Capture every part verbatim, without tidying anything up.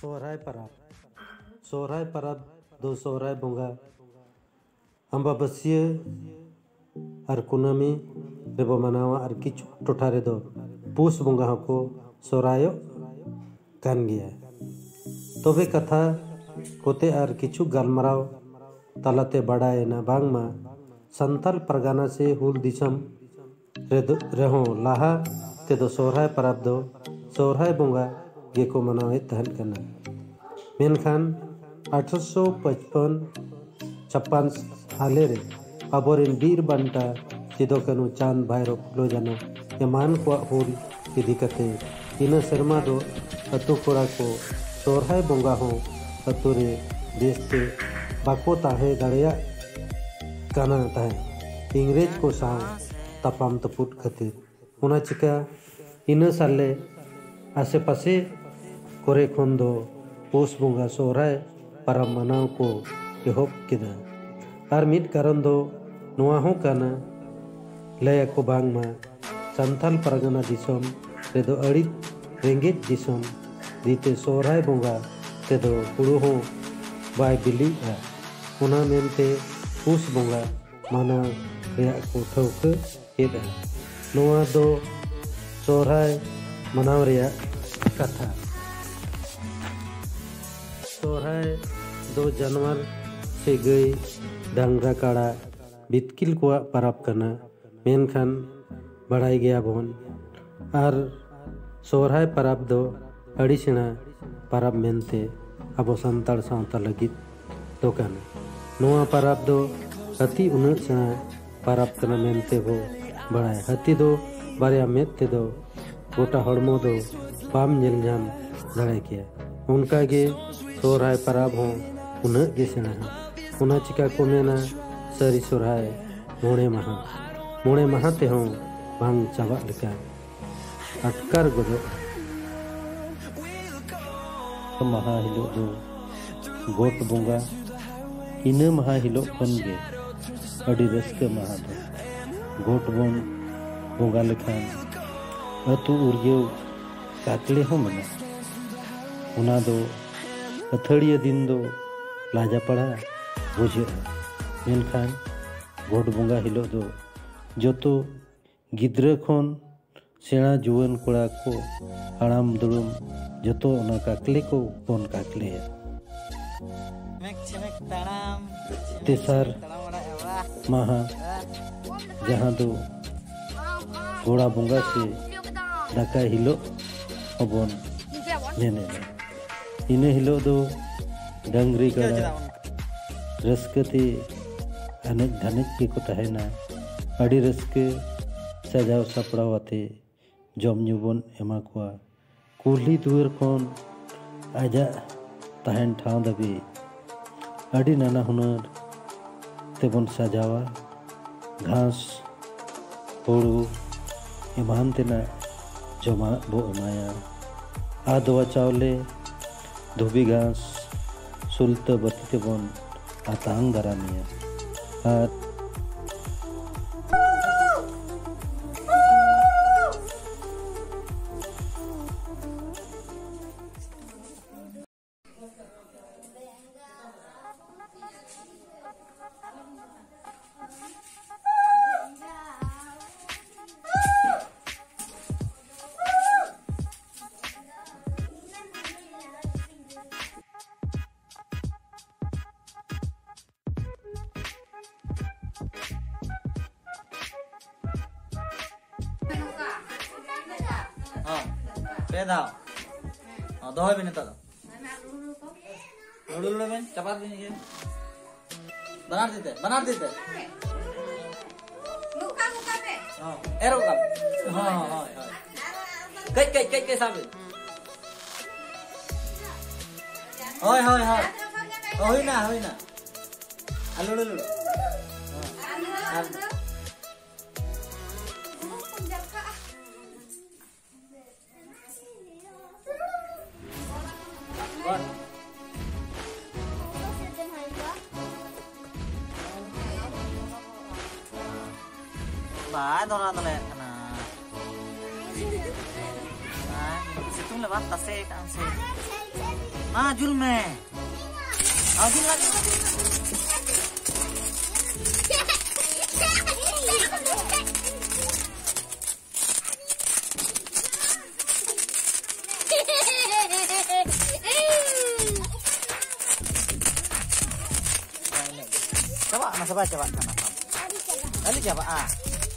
सोहराय परब सोहराय परब दो सोहराय बंगा अम्बाबसिया और कुनामी रेबो मनावा और किछु टोठा रे दो पुष बंगा हको सोहरायो कान गया तबे कथा कोते और किछु गालमराव तलाते बड़ाए ना बांगमा संथाल परगाना से हुल दिसम रेहो लाहा ते दो सोहराय परब दो सोहराय बंगा गेको मनावे तहन कना मेनखान अठारह सौ पचपन छप्पन साले रे अबोरेन बीर बंटा सिदो कनु चांद भाईरो फुलो जानो एमान को हुल इदी कते इन शर्मा दो अतु कोड़ा को सोहराय बंगा हो अतु रे देश ते बाको ताहे दड़िया काना ताहे इंग्रेज को साव तपाम तपुट खातिर उना चिका इन साले आसे पासे कोरे खन दो पुष बंगा सोहराय परब मनाव को एहब केदा और मिद कारण दो नोआ हो काना लय को बांगमा संथाल परगना दिसम रेदो अड़ी रेंगेज दिसम दीते सोहराय बंगा तेदो हुड़ो हो बाय बिली आ उना मेनते पुष बंगा माना रे को ठौक हेदा नोआ दो सोहराय मनाव रे कथा सोहराय दो जानवर से गई डांगरा काड़ा बितकिल को परब कना मेनखान बड़ाई गया बोन और सोहराय परब दो अड़ी सेना परब मेनते अब संताल सावता लगित दो कना नोआ परब दो हती उन्नत सेना परब कना मेनते वो बड़ाई हती दो बारिया मेते दो गोटा हड़मो दो बाम नेल नाम दड़े किया उनका गे सोहराय परब हो उन्नत गे सेना उना चिका को मेना सरी सोहराय मोड़े महा मोड़े महा ते हो बांग चाबा लेका अटकार गदो महा हिलो दो गोट बंगा इन महा हिलो खन गे अड़ी रस्के महा दो गोट बन बंगा लेखान अतु उर्गे काकले हो मना उना दो अथड़िया दिन दो लाजा पड़ा बुझे मेनखान गोट बंगा हिलो दो जो तो गिद्रा खन सेना जुआन कोड़ा को हड़ाम दुड़ुम जो तो उना काकले को बन काकले तेसार महा जहाँ दो गोड़ा बंगा से दाका हिलो अबन नेने इन हिलो दो डंगरी गड़ा रस्कते अनेक धनिक के को तहना अड़ी रस्के सजाव सपड़ावते जम नुबन एमा कोआ कुली दुवर खन आजा तहन ठाव दबी अड़ी नाना हुनर तेबन सजावा घास होड़ू एमान तेना जमा बो एमाया आदवा चावले धोबी घास सुलत बती तेबन आतांग दारामिया और दाव हाँ दो है भी नहीं तो लुड़ू लुड़ू में चपात भी नहीं है बना देते बना देते हाँ एरो का हाँ हाँ हाँ कई कई कई कई साबे होय होय होय होय ना होय ना लुड़ू लुड़ू हाँ Ba, đâu ra đâu lẹ na. Ba, situng lebat tasik ang sih. हाँ जुल में हाँ जुल लगे coba mas coba coba sana kali coba ah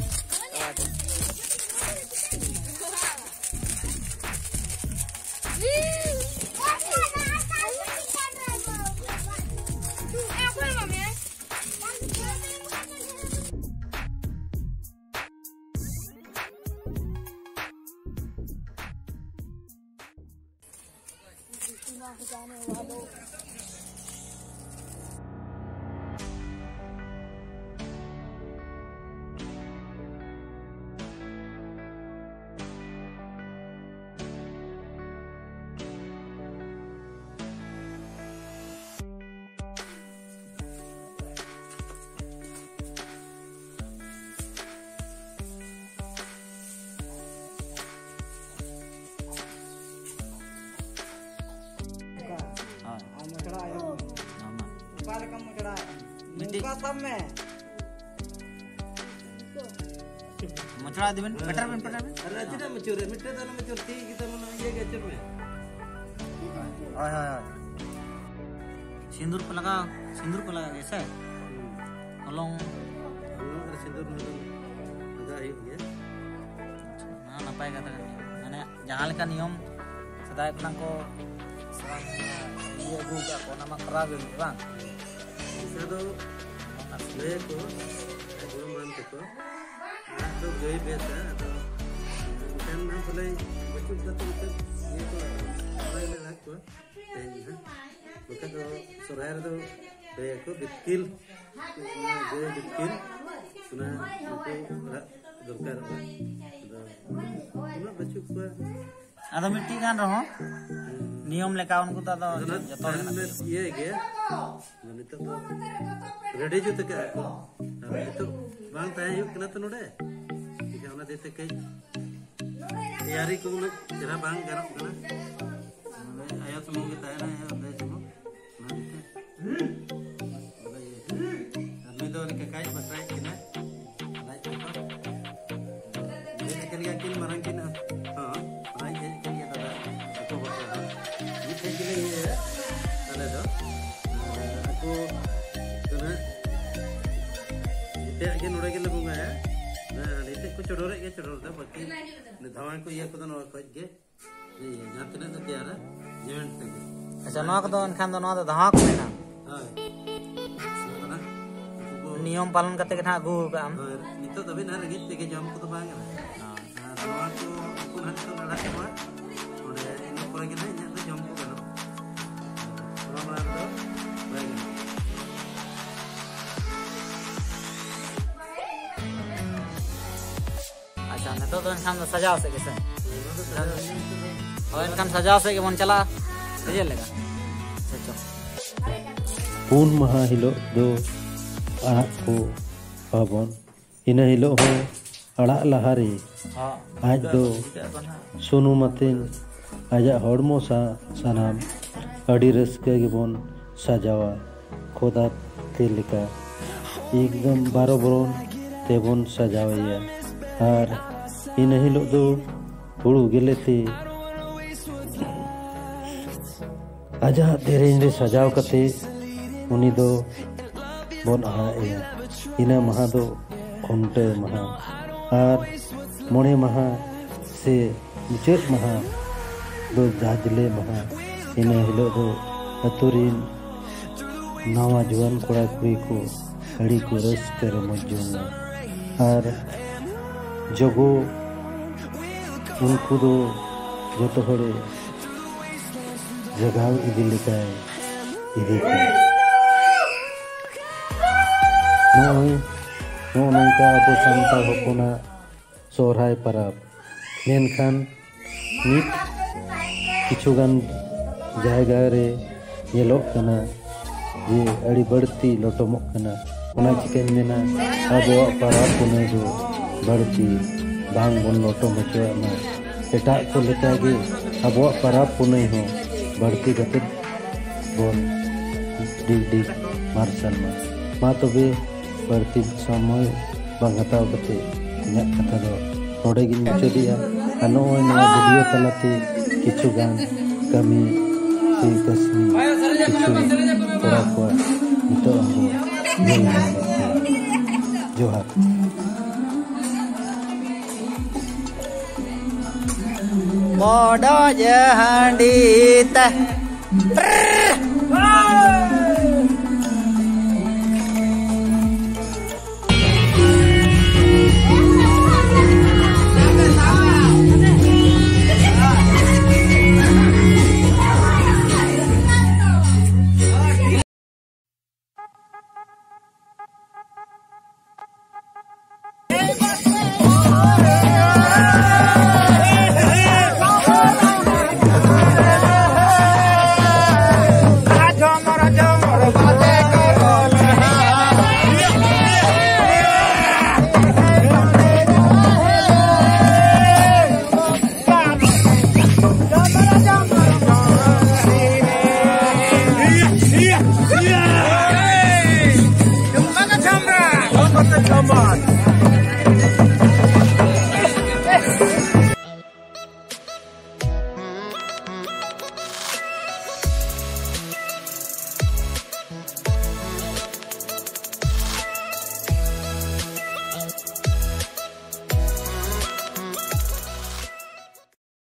मुचड़ा दिबन बटर में बटर में अरे अच्छा ना मचूर है मिट्टे दाना मचूर थी kita mana ये गचर में हाय हाय सिंदूर को लगा सिंदूर को लगा कैसा है हलों हलों अरे सिंदूर में लगा ही है ना नापाय kata माने जहां लेका नियम सदाय अपना को ये गुगा को nama kerag bang bisa do ले को गुरु मान को तो गई बेटा तो kan ना बोले बच्चों का तो ये तोอะไรले रख को है bukan तो सोराय तो ये को बिकिल जो बिकिल सुना उनको दरकार है तो उन बच्चों को ada मिट्टी kan रहो नियम लेका उनको तो जतो ये गया नितो रेडी जो तक नितो बांग ताय हुक ना तो नोडे ठीक है देते कई तैयारी को ना जरा बांग गरम कना आया तो मुंगे ताय ना है दे चलो ना देते मैं तो इनके काई बताए कि ना लाइक तो ये कलिया किन मरंग किन हां भाई ये कलिया दादा तो होता है ये के लिए है अरे तो aku karena itu aja nurut ke lagu ya, nah itu aku cedor ya cedor dah, berarti धावन को ये पता ना कोई के, ये जाते ना तो क्या रहा, जेवन तक। अच्छा नौ का तो इनखान तो नौ तो धाक में ना। हाँ। नियम पालन करते के ना गुरु का हम। itu tapi ना लगी थे कि जम को तो बांगे ना। हाँ धावन को अपन हट तो लड़ा के बाद, और इन पर के ना ये तो जम को करना। हमारा तो बांगे। अच्छा नहीं तो तो इनखान तो सजाओ से कैसे? और इनखान सजाओ से कि मन चला सजे लेगा। अच्छा। पून महा हिलो दो आराक को पाबन इन हिलो हो आड़ा लहारी आज दो सोनू मतिन आजा हड़मो सा सनाम अड़ी रस्के गिबन सजावा खोदा तेलिका एकदम बारो बरोन तेबन सजावैया और इन हिलो दो हुड़ू गेलेते आजा तेरें रे सजाव कते उनी दो बोन आया इना महा दो खुंटे महा और मोने महा से मुचेत महा दो जाजले महा इन हिलो दो अतुरिन नवा जुआन कोड़ा कुड़ी को अड़ी को रस कर मजुंगा और जगो उनको दो जो तो हरे जगह इधर लिखा है इधर नोई नोई का अबो संता होकोना सोहराय परब मेनखान नित किछुगान जायगा रे येलो कना ये अड़ी बढ़ती लोटोमो कना उना चिकन मेना अबो परब पुने जो बढ़ती बांग बन लोटो मचो ना एटा को लेता गे अबो परब पुने हो बढ़ती गति बन डिग डिग मार्शल मा मा तबे बढ़ती समय बांग हताव कते इना कथा दो नोडे गिन मुचादिया आनो नया वीडियो तलाते किछु गान कमी से कसमी किछु करा को नितो हमो नेल जोहार Bodo jahandita Come on.